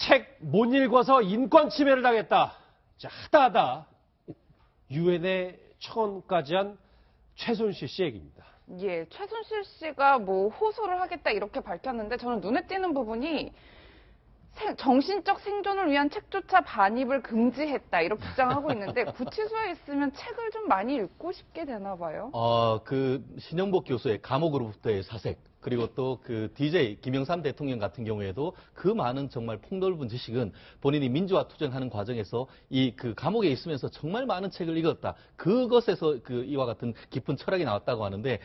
책 못 읽어서 인권 침해를 당했다. 자, 하다 유엔에 청원까지 한 최순실 씨 얘기입니다. 예, 최순실 씨가 뭐 호소를 하겠다 이렇게 밝혔는데 저는 눈에 띄는 부분이 정신적 생존을 위한 책조차 반입을 금지했다 이렇게 주장하고 있는데 구치소에 있으면 책을 좀 많이 읽고 싶게 되나 봐요. 그 신영복 교수의 감옥으로부터의 사색, 그리고 또 그 DJ 김영삼 대통령 같은 경우에도 그 많은 정말 폭넓은 지식은 본인이 민주화 투쟁하는 과정에서 그 감옥에 있으면서 정말 많은 책을 읽었다. 그것에서 이와 같은 깊은 철학이 나왔다고 하는데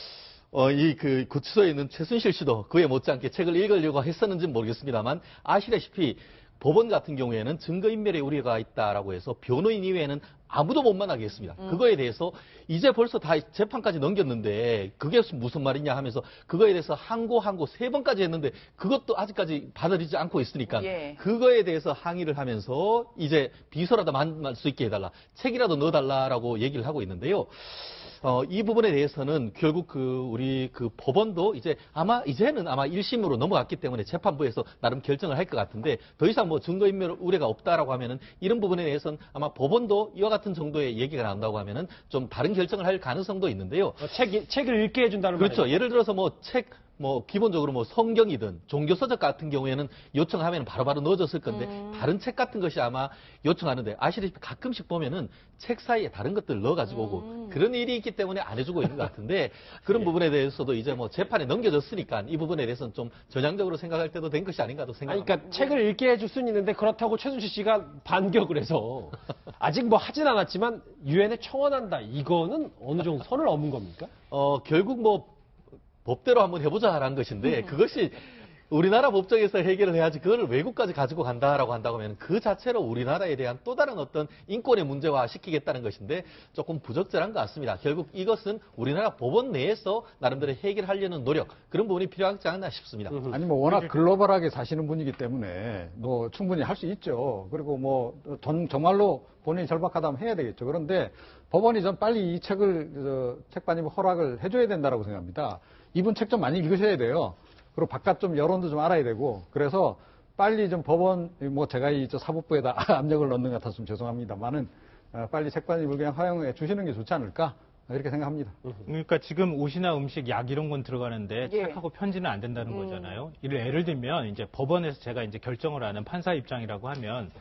그 구치소에 있는 최순실 씨도 그에 못지않게 책을 읽으려고 했었는지는 모르겠습니다만 아시다시피 법원 같은 경우에는 증거인멸의 우려가 있다라고 해서 변호인 이외에는 아무도 못 만나게 했습니다. 그거에 대해서 이제 벌써 다 재판까지 넘겼는데 그게 무슨 말이냐 하면서 그거에 대해서 항고 3번까지 했는데 그것도 아직까지 받아들이지 않고 있으니까 예. 그거에 대해서 항의를 하면서 이제 비서라도 만날 수 있게 해달라, 책이라도 넣어달라라고 얘기를 하고 있는데요. 이 부분에 대해서는 결국 우리 법원도 이제는 아마 1심으로 넘어갔기 때문에 재판부에서 나름 결정을 할 것 같은데 더 이상 뭐 증거인멸 우려가 없다라고 하면은 이런 부분에 대해서는 아마 법원도 이와 같은 정도의 얘기가 나온다고 하면은 좀 다른 결정을 할 가능성도 있는데요. 책을 읽게 해준다는 그렇죠. 말이에요. 예를 들어서 기본적으로 성경이든 종교서적 같은 경우에는 요청하면 바로바로 넣어줬을 건데 다른 책 같은 것이 아마 요청하는데 아시다시피 가끔씩 보면은 책 사이에 다른 것들 넣어가지고 오고 그런 일이 있기 때문에 안 해주고 있는 것 같은데 그런 부분에 대해서도 이제 재판에 넘겨졌으니까 이 부분에 대해서는 좀 전향적으로 생각할 때도 된 것이 아닌가도 생각합니다. 그러니까 책을 읽게 해줄 수는 있는데 그렇다고 최순실 씨가 반격을 해서 아직 하진 않았지만 유엔에 청원한다. 이거는 어느 정도 선을 넘은 겁니까? 결국 법대로 한번 해보자라는 것인데 그것이 우리나라 법정에서 해결을 해야지 그걸 외국까지 가지고 간다라고 한다고 하면 그 자체로 우리나라에 대한 또 다른 어떤 인권의 문제화 시키겠다는 것인데 조금 부적절한 것 같습니다. 결국 이것은 우리나라 법원 내에서 나름대로 해결하려는 노력 그런 부분이 필요하지 않나 싶습니다. 아니 워낙 글로벌하게 사시는 분이기 때문에 충분히 할 수 있죠. 그리고 정말로 본인이 절박하다면 해야 되겠죠. 그런데 법원이 좀 빨리 이 책 반입 허락을 해줘야 된다고 생각합니다. 이분 책 좀 많이 읽으셔야 돼요. 그리고 바깥 좀 여론도 좀 알아야 되고 그래서 빨리 좀 법원 제가 사법부에다 압력을 넣는 것 같아서 좀 죄송합니다만은 빨리 책 반입을 그냥 허용해 주시는 게 좋지 않을까 이렇게 생각합니다. 그러니까 지금 옷이나 음식, 약 이런 건 들어가는데 예. 책하고 편지는 안 된다는 거잖아요. 예를 들면 이제 법원에서 제가 이제 결정을 하는 판사 입장이라고 하면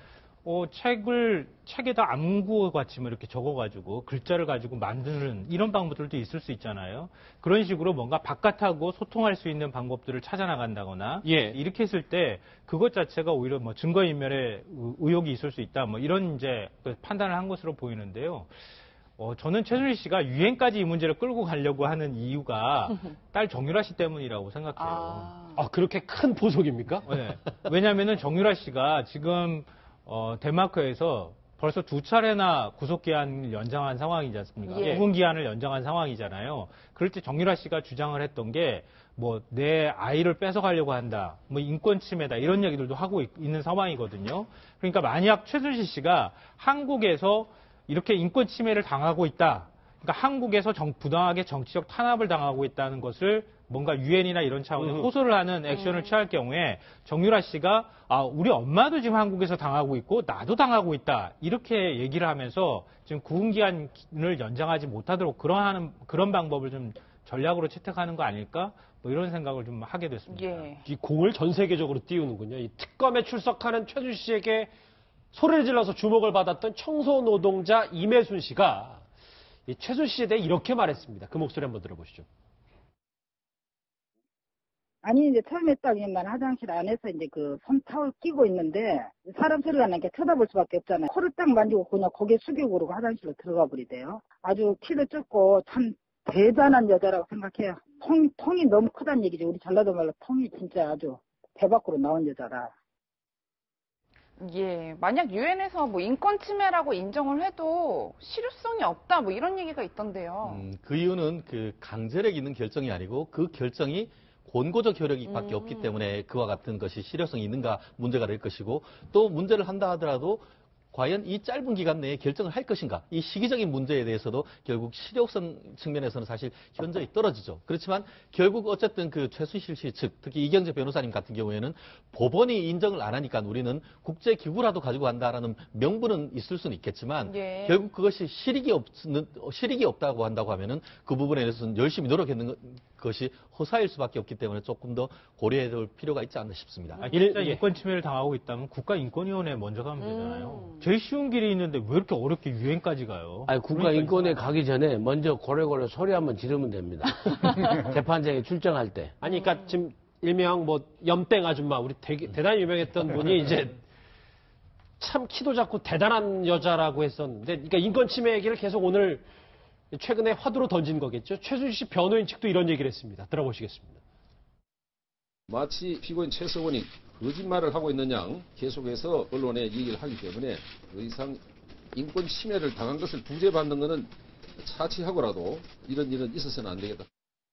책에다 암구 같이 이렇게 적어가지고 글자를 가지고 만드는 이런 방법들도 있을 수 있잖아요. 그런 식으로 뭔가 바깥하고 소통할 수 있는 방법들을 찾아나간다거나 이렇게 했을 때 그것 자체가 오히려 증거인멸의 의혹이 있을 수 있다. 이런 이제 판단을 한 것으로 보이는데요. 저는 최순실 씨가 유엔까지 이 문제를 끌고 가려고 하는 이유가 딸 정유라 씨 때문이라고 생각해요. 그렇게 큰 보석입니까? 네. 왜냐하면은 정유라 씨가 지금 덴마크에서 벌써 2차례나 구속기한을 연장한 상황이지 않습니까? 예. 구금기한을 연장한 상황이잖아요. 그럴 때 정유라 씨가 주장을 했던 게 내 아이를 뺏어가려고 한다, 인권 침해다 이런 얘기들도 하고 있는 상황이거든요. 그러니까 만약 최순실 씨가 한국에서 이렇게 인권 침해를 당하고 있다, 그러니까 한국에서 부당하게 정치적 탄압을 당하고 있다는 것을 뭔가 유엔이나 이런 차원에서 호소를 하는 액션을 취할 경우에 정유라 씨가 우리 엄마도 지금 한국에서 당하고 있고 나도 당하고 있다 이렇게 얘기를 하면서 지금 구금기한을 연장하지 못하도록 그런 방법을 좀 전략으로 채택하는 거 아닐까? 이런 생각을 좀 하게 됐습니다. 예. 이 공을 전 세계적으로 띄우는군요. 이 특검에 출석하는 최순실 씨에게 소리를 질러서 주목을 받았던 청소노동자 임혜순 씨가 이 최순실 씨에 대해 이렇게 말했습니다. 그 목소리 한번 들어보시죠. 아니, 이제 처음에 딱 화장실 안에서 손 타올 끼고 있는데, 사람 소리가 나니까 쳐다볼 수밖에 없잖아요. 코를 딱 만지고 그냥 고개 숙이고 그러고 화장실로 들어가 버리대요. 아주 키도 작고 참 대단한 여자라고 생각해요. 통이 너무 크다는 얘기죠. 우리 전라도 말로 통이 진짜 아주 배 밖으로 나온 여자라. 예, 만약 유엔에서 인권 침해라고 인정을 해도 실효성이 없다 이런 얘기가 있던데요. 그 이유는 강제력 있는 결정이 아니고 그 결정이 권고적 효력밖에 없기 때문에 그와 같은 것이 실효성이 있는가 문제가 될 것이고 또 문제를 한다 하더라도 과연 이 짧은 기간 내에 결정을 할 것인가? 이 시기적인 문제에 대해서도 결국 실효성 측면에서는 사실 현저히 떨어지죠. 그렇지만 결국 어쨌든 그 최순실 씨 측, 특히 이경재 변호사님 같은 경우에는 법원이 인정을 안 하니까 우리는 국제기구라도 가지고 간다라는 명분은 있을 수는 있겠지만 예. 결국 그것이 실익이 없다고 한다고 하면은 그 부분에 대해서는 열심히 노력했는 것이 허사일 수밖에 없기 때문에 조금 더 고려해 볼 필요가 있지 않나 싶습니다. 진짜 예. 인권 침해를 당하고 있다면 국가인권위원회에 먼저 가면 되잖아요. 제일 쉬운 길이 있는데 왜 이렇게 어렵게 유엔까지 가요? 아니, 국가인권에 가기 전에 먼저 고래고래 소리 한번 지르면 됩니다. 재판장에 출정할 때. 아니, 그러니까 지금 일명 뭐 염땡 아줌마 우리 대단히 유명했던 분이 이제 참 키도 작고 대단한 여자라고 했었는데, 그러니까 인권 침해 얘기를 계속 오늘 최근에 화두로 던진 거겠죠. 최순실 씨 변호인 측도 이런 얘기를 했습니다. 들어보시겠습니다. 마치 피고인 최서원이 거짓말을 하고 있는 양 계속해서 언론에 얘기를 하기 때문에 더 이상 인권 침해를 당한 것을 부재받는 것은 차치하고라도 이런 일은 있어서는 안 되겠다.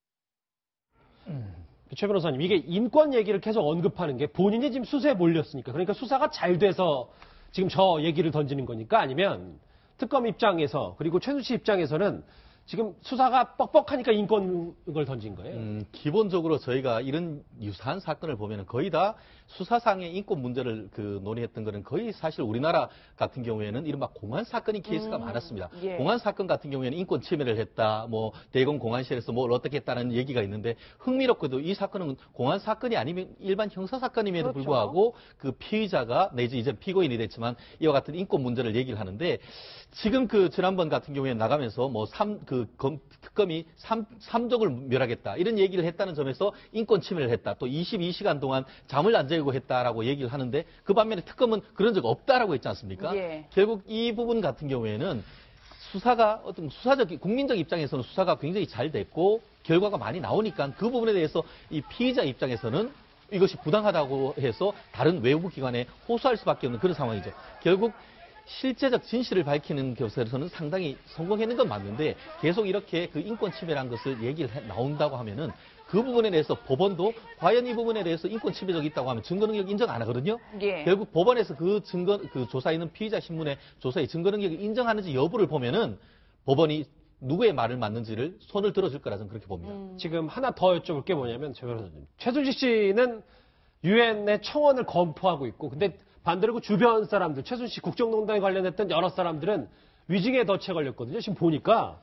최 변호사님, 이게 인권 얘기를 계속 언급하는 게 본인이 지금 수사에 몰렸으니까, 그러니까 수사가 잘 돼서 지금 저 얘기를 던지는 거니까, 아니면 특검 입장에서 그리고 최순실 입장에서는 지금 수사가 뻑뻑하니까 인권을 던진 거예요. 기본적으로 저희가 이런 유사한 사건을 보면 거의 다 수사상의 인권 문제를 논의했던 거는 거의 사실 우리나라 같은 경우에는 이른바 공안 사건이 케이스가 많았습니다. 예. 공안 사건 같은 경우에는 인권 침해를 했다, 뭐 대검 공안실에서 뭘 어떻게 했다는 얘기가 있는데 흥미롭게도 이 사건은 공안 사건이 아니면 일반 형사 사건임에도 그렇죠. 불구하고 그 피의자가 내지 이제 피고인이 됐지만 이와 같은 인권 문제를 얘기를 하는데 지금 지난번 같은 경우에 나가면서 뭐 특검이 삼족을 멸하겠다 이런 얘기를 했다는 점에서 인권 침해를 했다. 또 22시간 동안 잠을 안 자고 했다라고 얘기를 하는데 그 반면에 특검은 그런 적 없다라고 했지 않습니까? 예. 결국 이 부분 같은 경우에는 수사가 어떤 국민적 입장에서는 수사가 굉장히 잘 됐고 결과가 많이 나오니까 그 부분에 대해서 이 피의자 입장에서는 이것이 부당하다고 해서 다른 외부 기관에 호소할 수밖에 없는 그런 상황이죠. 결국 실제적 진실을 밝히는 것에서는 상당히 성공했는 건 맞는데 계속 이렇게 그 인권 침해라는 것을 얘기를 나온다고 하면은 그 부분에 대해서 법원도 과연 이 부분에 대해서 인권 침해적이 있다고 하면 증거 능력 인정 안 하거든요. 예. 결국 법원에서 그 조사에 있는 피의자 신문의 조사의 증거 능력을 인정하는지 여부를 보면은 법원이 누구의 말을 맞는지를 손을 들어줄 거라 저는 그렇게 봅니다. 지금 하나 더 여쭤볼 게 뭐냐면, 최 변호사님, 최순실 씨는 유엔의 청원을 검토하고 있고, 근데 반대로 그 주변 사람들, 최순실 국정농단에 관련했던 여러 사람들은 위증에 덫에 걸렸거든요. 지금 보니까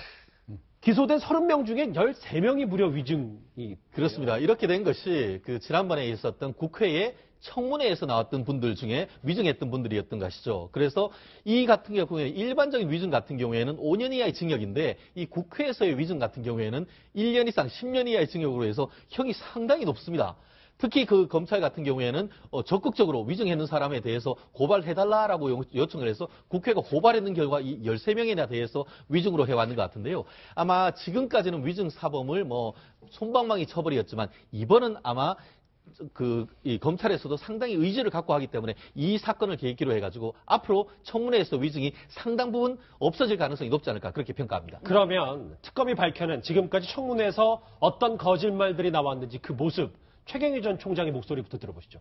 기소된 30명 중에 13명이 무려 위증이. 그렇습니다. 이렇게 된 것이 지난번에 있었던 국회의 청문회에서 나왔던 분들 중에 위증했던 분들이었던 것이죠. 그래서 이 같은 경우에 일반적인 위증 같은 경우에는 5년 이하의 징역인데 이 국회에서의 위증 같은 경우에는 1년 이상 10년 이하의 징역으로 해서 형이 상당히 높습니다. 특히 검찰 같은 경우에는 적극적으로 위증했는 사람에 대해서 고발해달라라고 요청을 해서 국회가 고발했는 결과 이 13명이나 대해서 위증으로 해왔는 것 같은데요. 아마 지금까지는 위증 사범을 솜방망이 처벌이었지만 이번은 아마 이 검찰에서도 상당히 의지를 갖고 하기 때문에 이 사건을 계기로 해가지고 앞으로 청문회에서 위증이 상당 부분 없어질 가능성이 높지 않을까 그렇게 평가합니다. 그러면 특검이 밝혀낸 지금까지 청문회에서 어떤 거짓말들이 나왔는지 그 모습, 최경희 전 총장의 목소리부터 들어보시죠.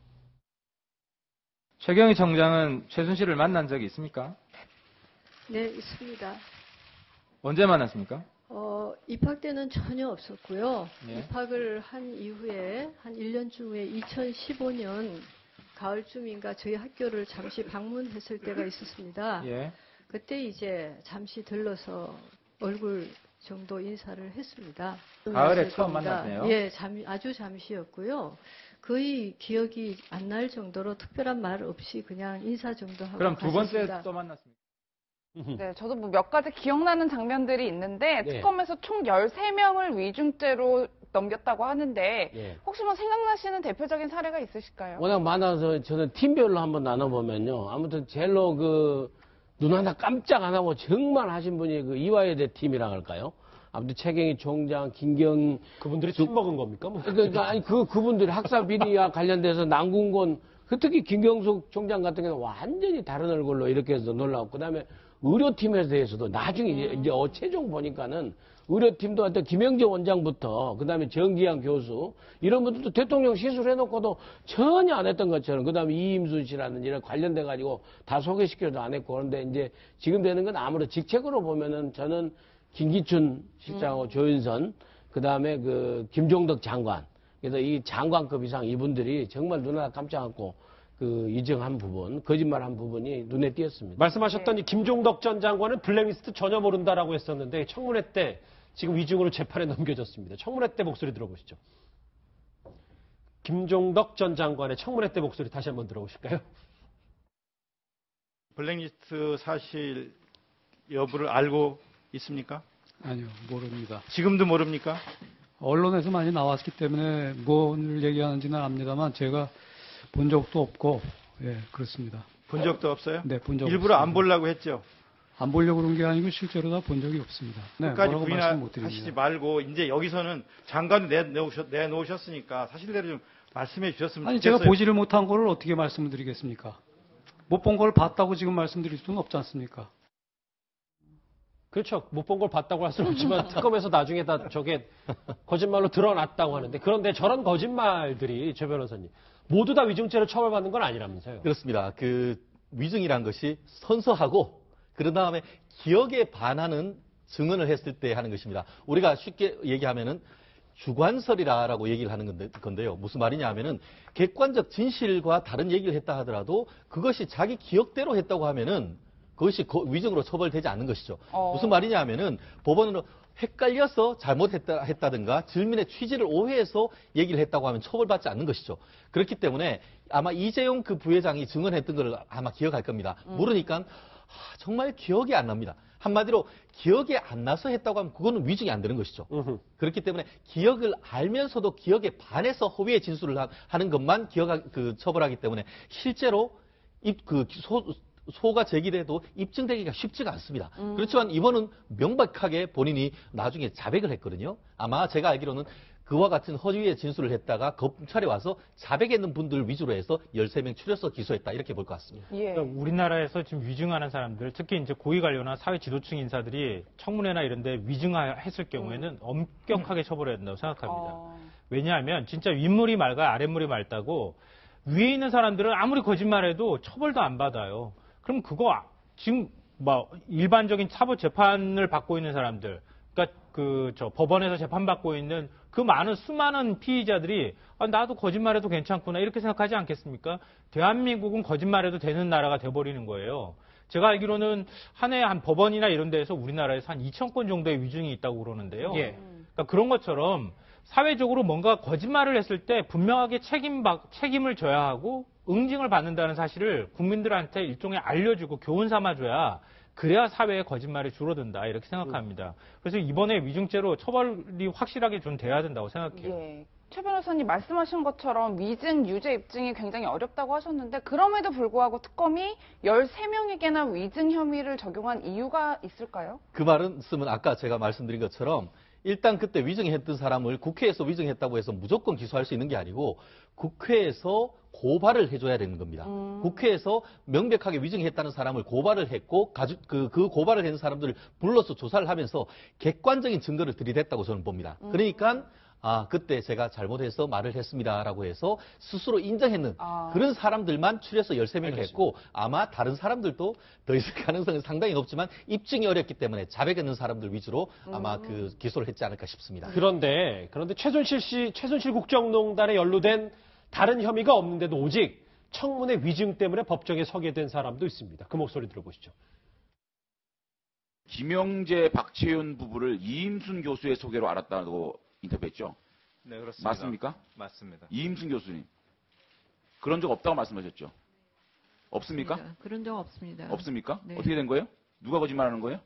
최경희 청장은 최순실을 만난 적이 있습니까? 네, 있습니다. 언제 만났습니까? 입학 때는 전혀 없었고요. 예. 입학을 한 이후에 한 1년쯤 2015년 가을쯤인가 저희 학교를 잠시 방문했을 때가 있었습니다. 예. 그때 이제 잠시 들러서 얼굴 정도 인사를 했습니다. 가을에 처음 만났네요. 예, 아주 잠시였고요. 거의 기억이 안 날 정도로 특별한 말 없이 그냥 인사 정도 하고 그럼 두 번째 갔었습니다. 또 만났습니까? 네, 저도 몇 가지 기억나는 장면들이 있는데 네. 특검에서 총 13명을 위중죄로 넘겼다고 하는데 예. 혹시 생각나시는 대표적인 사례가 있으실까요? 워낙 많아서 저는 팀별로 한번 나눠보면요. 아무튼 제일로 눈 하나 깜짝 안 하고 정말 하신 분이 이화여대 팀이라 할까요? 아무튼 최경희 총장, 김경 그분들이 술 먹은 겁니까? 아니 그분들이 학살 비리와 관련돼서 남궁곤 특히 김경숙 총장 같은 경우는 완전히 다른 얼굴로 이렇게 해서 놀라고 그다음에 의료팀에 대해서도 나중에 이제 최종 보니까는 의료팀도 하여튼 김영재 원장부터 그다음에 정기양 교수 이런 분들도 대통령 시술해놓고도 전혀 안 했던 것처럼 그다음에 이임순 씨라든지 이런 관련돼 가지고 다 소개시켜도 안 했고 그런데 이제 지금 되는 건 아무래도 직책으로 보면은 저는 김기춘 실장하고 조윤선 그다음에 그 김종덕 장관 그래서 이 장관급 이상 이분들이 정말 눈에 깜짝하고 그 이정한 부분, 거짓말한 부분이 눈에 띄었습니다. 말씀하셨던 이 김종덕 전 장관은 블랙리스트 전혀 모른다라고 했었는데 청문회 때 지금 위증으로 재판에 넘겨졌습니다. 청문회 때 목소리 들어보시죠. 김종덕 전 장관의 청문회 때 목소리 다시 한번 들어보실까요? 블랙리스트 사실 여부를 알고 있습니까? 아니요, 모릅니다. 지금도 모릅니까? 언론에서 많이 나왔기 때문에 뭘 얘기하는지는 압니다만 제가 본 적도 없고, 예, 그렇습니다. 본 적도 없어요? 네, 본 적 일부러 없습니다. 안 보려고 했죠? 안 보려고 그런 게 아니고 실제로 다 본 적이 없습니다. 네, 끝까지 뭐라고 말씀 못 부인하시지 드립니다. 말고 이제 여기서는 장관을 내놓으셨으니까 사실대로 좀 말씀해 주셨으면 아니, 좋겠어요. 제가 보지를 못한 거를 어떻게 말씀을 드리겠습니까? 못 본 걸 봤다고 지금 말씀드릴 수는 없지 않습니까? 그렇죠. 못 본 걸 봤다고 할 수는 없지만 특검에서 나중에 다 저게 거짓말로 드러났다고 하는데 그런데 저런 거짓말들이 최 변호사님 모두 다 위증죄로 처벌받는 건 아니라면서요. 그렇습니다. 그 위증이란 것이 선서하고 그런 다음에 기억에 반하는 증언을 했을 때 하는 것입니다. 우리가 쉽게 얘기하면은 주관설이라고 얘기를 하는 건데요. 무슨 말이냐 하면은 객관적 진실과 다른 얘기를 했다 하더라도 그것이 자기 기억대로 했다고 하면은 그것이 위증으로 처벌되지 않는 것이죠. 무슨 말이냐 하면은 법원은 헷갈려서 잘못했다든가 질문의 취지를 오해해서 얘기를 했다고 하면 처벌받지 않는 것이죠. 그렇기 때문에 아마 이재용 그 부회장이 증언했던 걸 아마 기억할 겁니다. 모르니까 정말 기억이 안 납니다. 한마디로 기억이 안 나서 했다고 하면 그거는 위증이 안 되는 것이죠. 그렇기 때문에 기억을 알면서도 기억에 반해서 허위의 진술을 하는 것만 처벌하기 때문에 실제로 소가 제기돼도 입증되기가 쉽지가 않습니다. 그렇지만 이번은 명백하게 본인이 나중에 자백을 했거든요. 아마 제가 알기로는 그와 같은 허위의 진술을 했다가 검찰에 와서 자백했는 분들 위주로 해서 13명 추려서 기소했다 이렇게 볼 것 같습니다. 예. 그러니까 우리나라에서 지금 위증하는 사람들, 특히 이제 고위 관료나 사회 지도층 인사들이 청문회나 이런데 위증했을 경우에는 엄격하게 처벌해야 된다고 생각합니다. 왜냐하면 진짜 윗물이 맑아 아랫물이 맑다고 위에 있는 사람들은 아무리 거짓말해도 처벌도 안 받아요. 그럼 그거 지금 뭐 일반적인 사법 재판을 받고 있는 사람들, 그러니까 법원에서 재판받고 있는 그 수많은 피의자들이 나도 거짓말해도 괜찮구나 이렇게 생각하지 않겠습니까? 대한민국은 거짓말해도 되는 나라가 돼버리는 거예요. 제가 알기로는 한 해 한 법원이나 이런 데에서 우리나라에서 한 2,000건 정도의 위증이 있다고 그러는데요. 예. 그러니까 그런 것처럼 사회적으로 뭔가 거짓말을 했을 때 분명하게 책임을 져야 하고 응징을 받는다는 사실을 국민들한테 일종의 알려주고 교훈 삼아줘야 그래야 사회의 거짓말이 줄어든다 이렇게 생각합니다. 그래서 이번에 위증죄로 처벌이 확실하게 좀 돼야 된다고 생각해요. 예. 최 변호사님 말씀하신 것처럼 위증, 유죄 입증이 굉장히 어렵다고 하셨는데 그럼에도 불구하고 특검이 13명에게나 위증 혐의를 적용한 이유가 있을까요? 그 말은 쓰면 아까 제가 말씀드린 것처럼 일단 그때 위증했던 사람을 국회에서 위증했다고 해서 무조건 기소할 수 있는 게 아니고 국회에서 고발을 해줘야 되는 겁니다. 국회에서 명백하게 위증했다는 사람을 고발을 했고 그 고발을 한 사람들을 불러서 조사를 하면서 객관적인 증거를 들이댔다고 저는 봅니다. 그러니까 그때 제가 잘못해서 말을 했습니다라고 해서 스스로 인정했는 그런 사람들만 추려서 13명을 했고 아마 다른 사람들도 더 있을 가능성은 상당히 높지만 입증이 어렵기 때문에 자백했는 사람들 위주로 아마 기소를 했지 않을까 싶습니다. 그런데 최순실 국정농단에 연루된 다른 혐의가 없는데도 오직 청문회 위증 때문에 법정에 서게 된 사람도 있습니다. 그 목소리 들어보시죠. 김영재, 박채윤 부부를 이임순 교수의 소개로 알았다고 인터뷰했죠? 네, 그렇습니다. 맞습니까? 맞습니다. 이임순 교수님. 그런 적 없다고 말씀하셨죠? 없습니까? 그런 적 없습니다. 없습니까? 네. 어떻게 된 거예요? 누가 거짓말하는 거예요?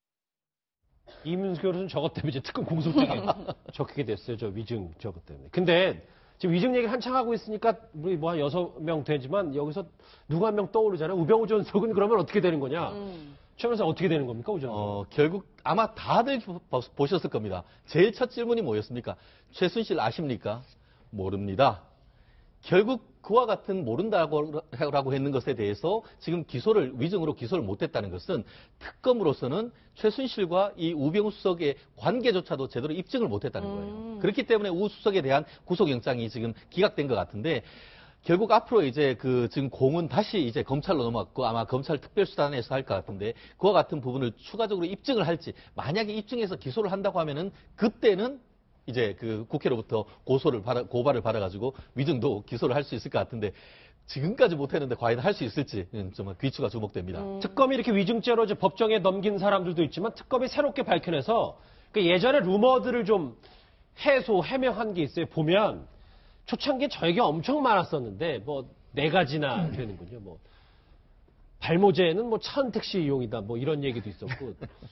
이임순 교수는 저것 때문에 이제 특검 공소장에 적히게 됐어요. 저 위증 저것 때문에. 근데 지금 위증 얘기 한창 하고 있으니까 우리 뭐 한 6명 되지만 여기서 누구 한 명 떠오르잖아요. 우병우 전속은 그러면 어떻게 되는 거냐? 최 변호사 어떻게 되는 겁니까? 우전속? 결국 아마 다들 보셨을 겁니다. 제일 첫 질문이 뭐였습니까? 최순실 아십니까? 모릅니다. 결국 그와 같은 모른다고 했는 것에 대해서 지금 위증으로 기소를 못했다는 것은 특검으로서는 최순실과 이 우병우 수석의 관계조차도 제대로 입증을 못했다는 거예요. 그렇기 때문에 우 수석에 대한 구속영장이 지금 기각된 것 같은데 결국 앞으로 이제 지금 공은 다시 이제 검찰로 넘어갔고 아마 검찰 특별수단에서 할 것 같은데 그와 같은 부분을 추가적으로 입증을 할지 만약에 입증해서 기소를 한다고 하면은 그때는 이제 국회로부터 고발을 받아가지고 위증도 기소를 할 수 있을 것 같은데 지금까지 못했는데 과연 할 수 있을지 좀 귀추가 주목됩니다. 특검이 이렇게 위증죄로 이제 법정에 넘긴 사람들도 있지만 특검이 새롭게 밝혀내서 예전에 루머들을 좀 해명한 게 있어요. 보면 초창기에 저에게 엄청 많았었는데 뭐 4가지나 되는군요. 뭐 발모제는 뭐 차은택 씨 이용이다 뭐 이런 얘기도 있었고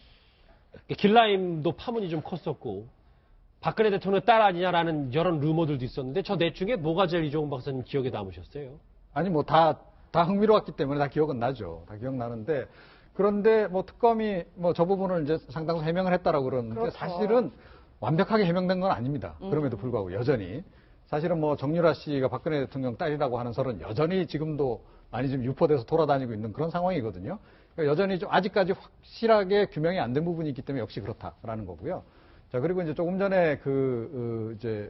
길라임도 파문이 좀 컸었고 박근혜 대통령 딸 아니냐라는 이런 루머들도 있었는데 저 넷 중에 뭐가 제일 이종훈 박사님 기억에 남으셨어요? 아니 뭐 다 흥미로웠기 때문에 다 기억은 나죠. 다 기억나는데 그런데 뭐 특검이 뭐 저 부분을 이제 상당수 해명을 했다라고 그러는데 그렇죠. 사실은 완벽하게 해명된 건 아닙니다. 그럼에도 불구하고 여전히 사실은 뭐 정유라 씨가 박근혜 대통령 딸이라고 하는 설은 여전히 지금도 많이 지금 유포돼서 돌아다니고 있는 그런 상황이거든요. 그러니까 여전히 좀 아직까지 확실하게 규명이 안 된 부분이 있기 때문에 역시 그렇다라는 거고요. 자, 그리고 이제 조금 전에 이제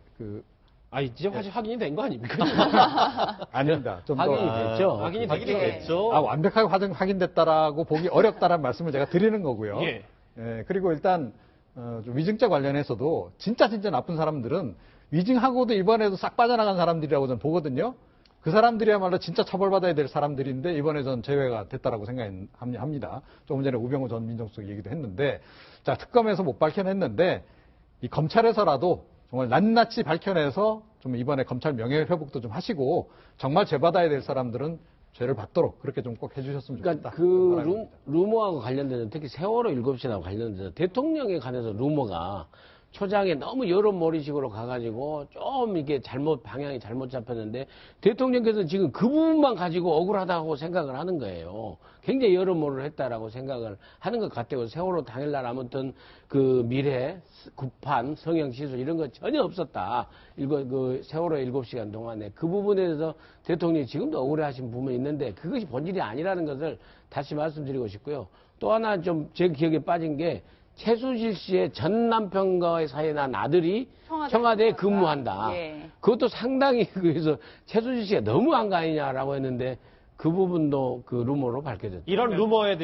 확인이 된 거 아닙니까? 아닙니다. 좀 확인이 더, 됐죠. 확인이 됐죠. 완벽하게 확인됐다라고 보기 어렵다라는 말씀을 제가 드리는 거고요. 예. 예, 그리고 일단, 좀 위증죄 관련해서도 진짜 나쁜 사람들은 위증하고도 이번에도 싹 빠져나간 사람들이라고 저는 보거든요. 그 사람들이야말로 진짜 처벌받아야 될 사람들인데 이번에 전 제외가 됐다라고 생각합니다. 조금 전에 우병우 전 민정수석 얘기도 했는데 자, 특검에서 못 밝혀냈는데 이 검찰에서라도 정말 낱낱이 밝혀내서 좀 이번에 검찰 명예회복도 좀 하시고 정말 죄받아야 될 사람들은 죄를 받도록 그렇게 좀 꼭 해주셨으면 좋겠다. 그러니까 루머하고 관련돼서 특히 세월호 7시하고 관련돼서 대통령에 관해서 루머가 초장에 너무 여론몰이식으로 가가지고 좀 이게 방향이 잘못 잡혔는데 대통령께서는 지금 그 부분만 가지고 억울하다고 생각을 하는 거예요. 굉장히 여론몰이를 했다라고 생각을 하는 것 같아요. 세월호 당일날 아무튼 미래, 구판, 성형시술 이런 거 전혀 없었다. 세월호 7시간 동안에 그 부분에 대해서 대통령이 지금도 억울해하신 부분이 있는데 그것이 본질이 아니라는 것을 다시 말씀드리고 싶고요. 또 하나 좀 제 기억에 빠진 게 최순실 씨의 전 남편과의 사이에 난 아들이 청와대에 근무한다. 예. 그것도 상당히 그래서 최순실 씨가 너무한 거 아니냐라고 했는데 그 부분도 루머로 밝혀졌죠. 이런 루머에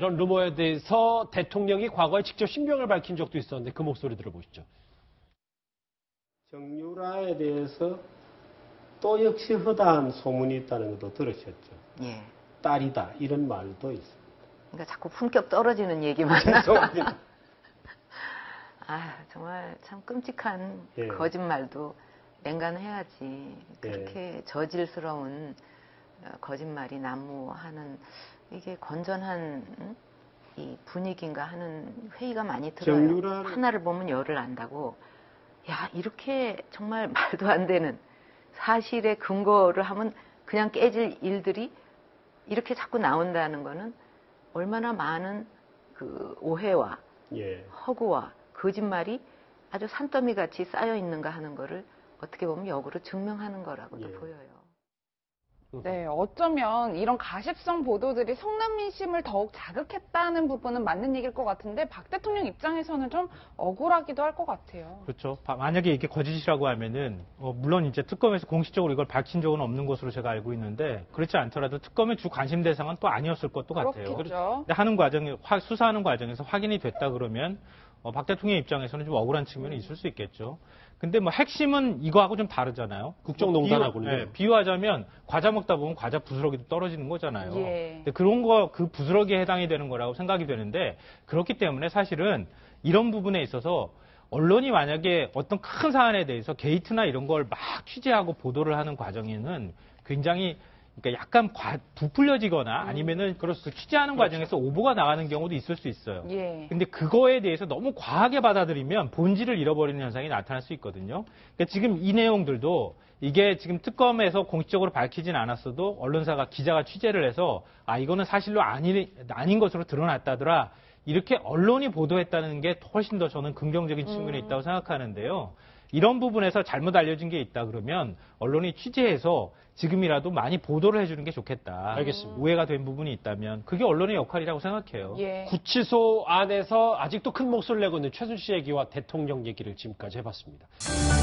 대해서 대통령이 과거에 직접 신병을 밝힌 적도 있었는데 그 목소리 들어보시죠. 정유라에 대해서 또 역시 허다한 소문이 있다는 것도 들으셨죠. 예. 딸이다 이런 말도 있습니다. 그러니까 자꾸 품격 떨어지는 얘기만 정말 참 끔찍한 거짓말도 맹간해야지. 그렇게 저질스러운 거짓말이 난무하는 이게 건전한 이 분위기인가 하는 회의가 많이 들어요. 하나를 보면 열을 안다고. 야, 이렇게 정말 말도 안 되는 사실에 근거를 하면 그냥 깨질 일들이 이렇게 자꾸 나온다는 거는 얼마나 많은 오해와 허구와 거짓말이 아주 산더미 같이 쌓여 있는가 하는 거를 어떻게 보면 역으로 증명하는 거라고도 보여요. 네, 어쩌면 이런 가십성 보도들이 성남 민심을 더욱 자극했다는 부분은 맞는 얘기일 것 같은데 박 대통령 입장에서는 좀 억울하기도 할 것 같아요. 그렇죠. 만약에 이게 거짓이라고 하면은 물론 이제 특검에서 공식적으로 이걸 밝힌 적은 없는 것으로 제가 알고 있는데 그렇지 않더라도 특검의 주 관심 대상은 또 아니었을 것도 같아요. 그렇겠죠. 근데 수사하는 과정에서 확인이 됐다 그러면 박 대통령 입장에서는 좀 억울한 측면이 있을 수 있겠죠. 근데 핵심은 이거하고 좀 다르잖아요. 국정농단하고는. 비유하자면 과자 먹다 보면 과자 부스러기도 떨어지는 거잖아요. 예. 근데 그런 그 부스러기에 해당이 되는 거라고 생각이 되는데 그렇기 때문에 사실은 이런 부분에 있어서 언론이 만약에 어떤 큰 사안에 대해서 게이트나 이런 걸 막 취재하고 보도를 하는 과정에는 굉장히 그러니까 약간 부풀려지거나 아니면은 취재하는 과정에서 오보가 나가는 경우도 있을 수 있어요. 예. 근데 그거에 대해서 너무 과하게 받아들이면 본질을 잃어버리는 현상이 나타날 수 있거든요. 그러니까 지금 이 내용들도 이게 지금 특검에서 공식적으로 밝히진 않았어도 기자가 취재를 해서 이거는 사실로 아닌 것으로 드러났다더라. 이렇게 언론이 보도했다는 게 훨씬 더 저는 긍정적인 측면이 있다고 생각하는데요. 이런 부분에서 잘못 알려진 게 있다 그러면 언론이 취재해서 지금이라도 많이 보도를 해주는 게 좋겠다. 알겠습니다. 오해가 된 부분이 있다면 그게 언론의 역할이라고 생각해요. 예. 구치소 안에서 아직도 큰 목소리를 내고 있는 최순실 얘기와 대통령 얘기를 지금까지 해봤습니다.